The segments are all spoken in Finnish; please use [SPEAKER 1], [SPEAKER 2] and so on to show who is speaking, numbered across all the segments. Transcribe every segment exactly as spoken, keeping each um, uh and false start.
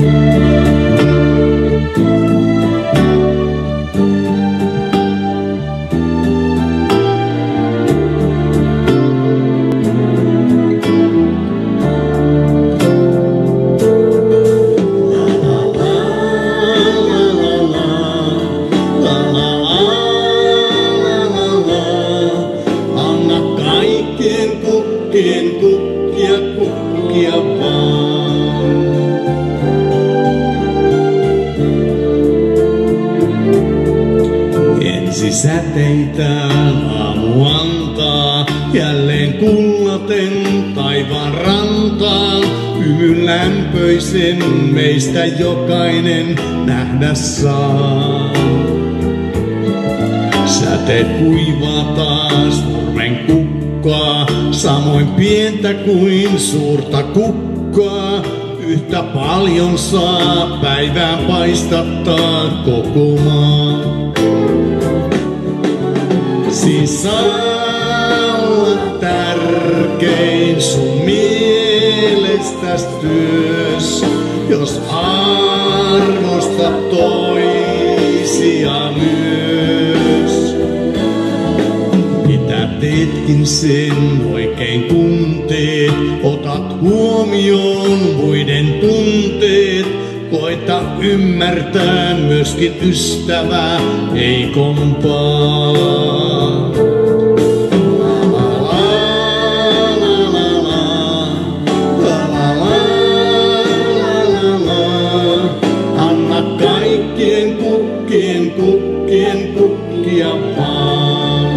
[SPEAKER 1] Kukkien kukkia, kukkia vaan. Ensi säteitä aamu antaa, jälleen kullaten taivaan rantaan. Hymyn lämpöisen meistä jokainen nähdä saa. Säteet kuivaa taas nurmen kukkaa, samoin pientä kuin suurta kukkaa. Yhtä paljon saa päivään paistattaa koko maa. Siis olla tärkein sun mielestäs työs, jos arvostat toisia myös. Mitä teetkin sen oikein tunteet, otat huomioon muiden tunteet. Koita ymmärtää myöskin ystävää heikompaa. Anna kaikkien kukkien, kukkien kukkia vaan.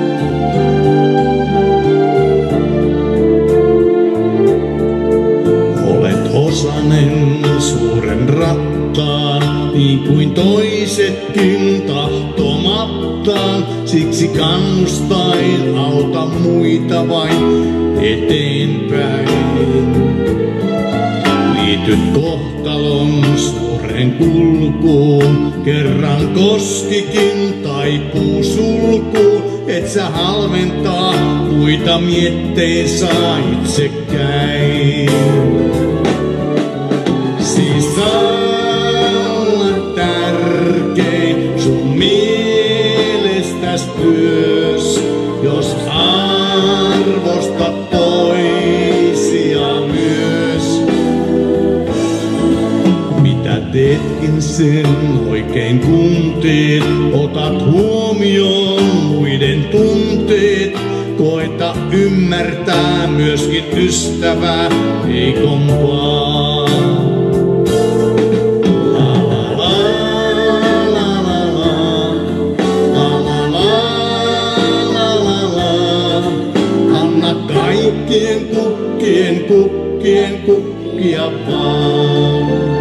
[SPEAKER 1] Olet osanen suuren rattaan, niin kuin toisetkin tahtomattaan. Siksi kannustain, auta muita vain eteenpäin. Liityt kohtalon suuren kulkuun, kerran koskikin taipuu sulkuun. Et sä halventaa muita mietteensä itsekkäin. Siis olla tärkein sun mielestäs työs, jos arvostat toisia myös. Mitä teetkin sen oikein tunteet, otat huomioon muiden tunteet. Koeta ymmärtää myöskin ystävää heikompaa. Kaikkien kukkien, kukkien kukkia vaan.